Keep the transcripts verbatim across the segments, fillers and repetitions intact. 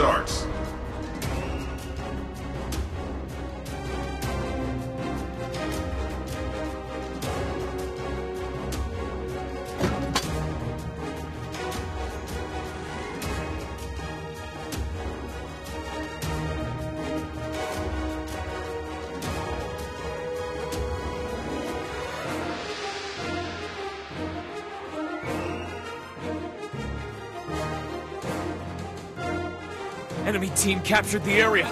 starts. Enemy team captured the area.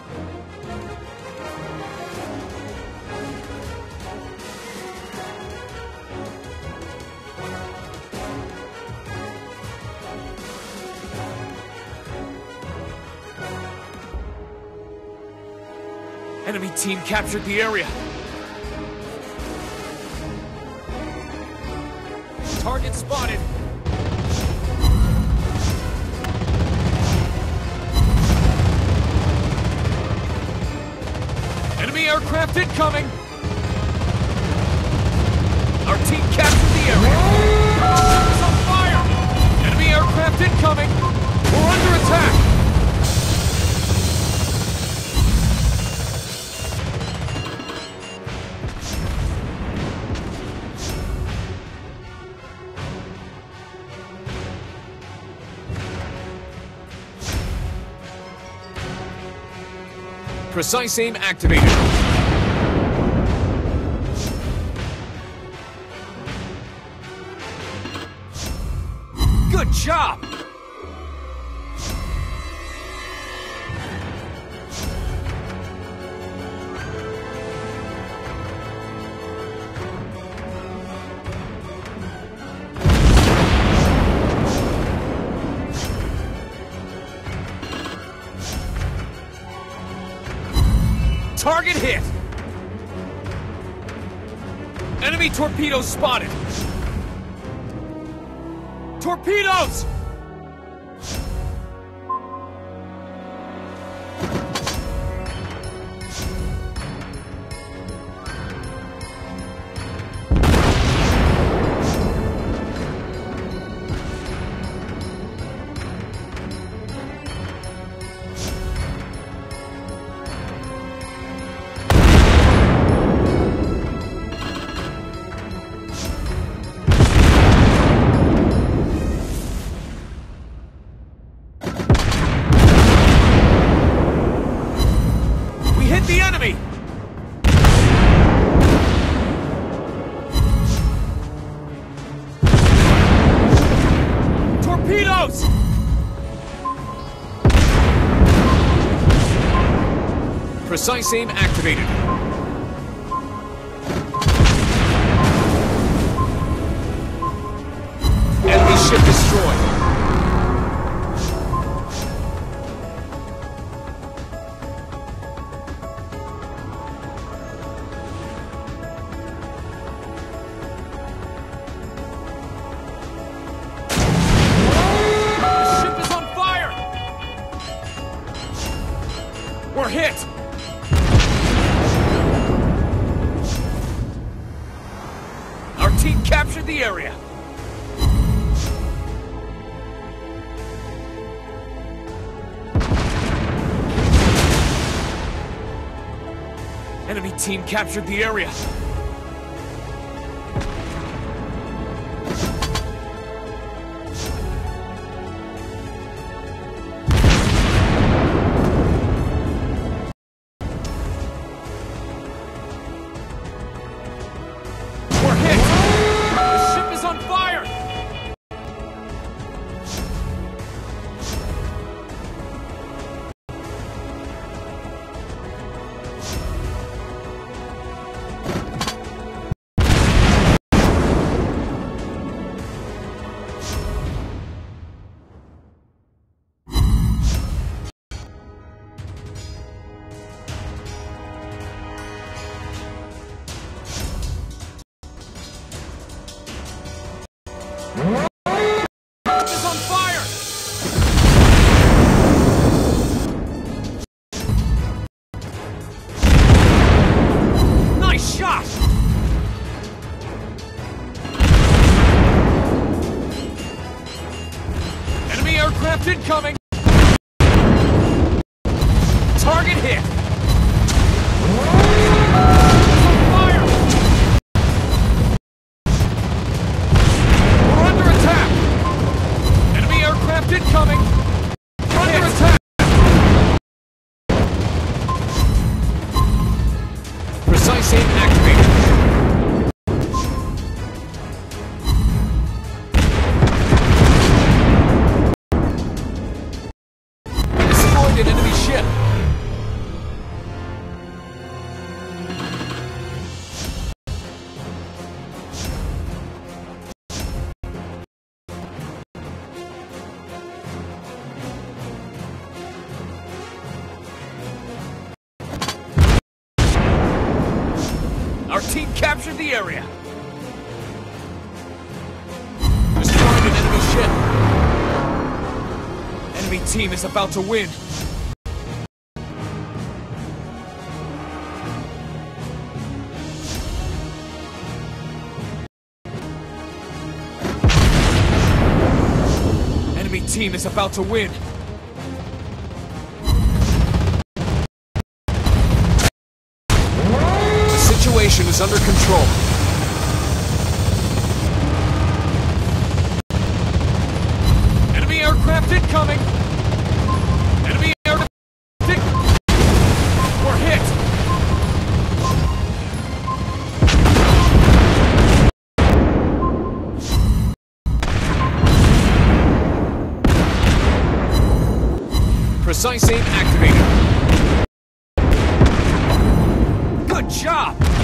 Enemy team captured the area. Target spotted. Enemy aircraft incoming! Our team captured the area! It's on fire! Enemy aircraft incoming! We're under attack! Precise aim activated. Good job! Target hit! Enemy torpedoes spotted! Torpedoes! The enemy! Torpedoes! Precise aim activated. Enemy ship destroyed. We're hit! Our team captured the area. Enemy team captured the area. It's on fire! Nice shot! Enemy aircraft incoming! Fire! We're under attack! Enemy aircraft incoming! Under attack! Precise aim activated. Destroyed an enemy ship. Our team captured the area. Destroyed an enemy ship. Enemy team is about to win. Enemy team is about to win. The situation is under control. Enemy aircraft incoming! Enemy aircraft incoming! We're hit! Precise aim activated. Good job!